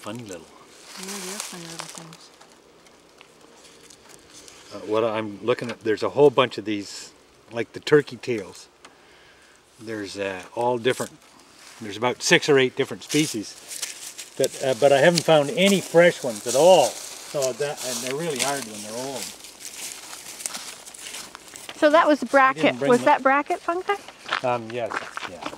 funny little. Yeah, they're funny little things. What I'm looking at, there's a whole bunch of these, like the turkey tails. There's all different. There's about 6 or 8 different species, but I haven't found any fresh ones at all. So and they're really hard when they're old. So that was bracket. Was that bracket fungi? Yes, yeah.